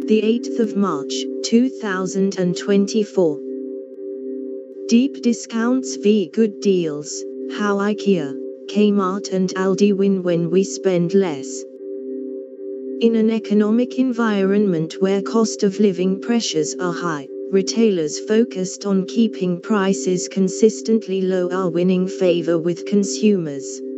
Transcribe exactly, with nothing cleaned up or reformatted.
the eighth of March, two thousand twenty-four. Deep discounts v good deals, how IKEA, Kmart and Aldi win when we spend less. In an economic environment where cost of living pressures are high, retailers focused on keeping prices consistently low are winning favor with consumers.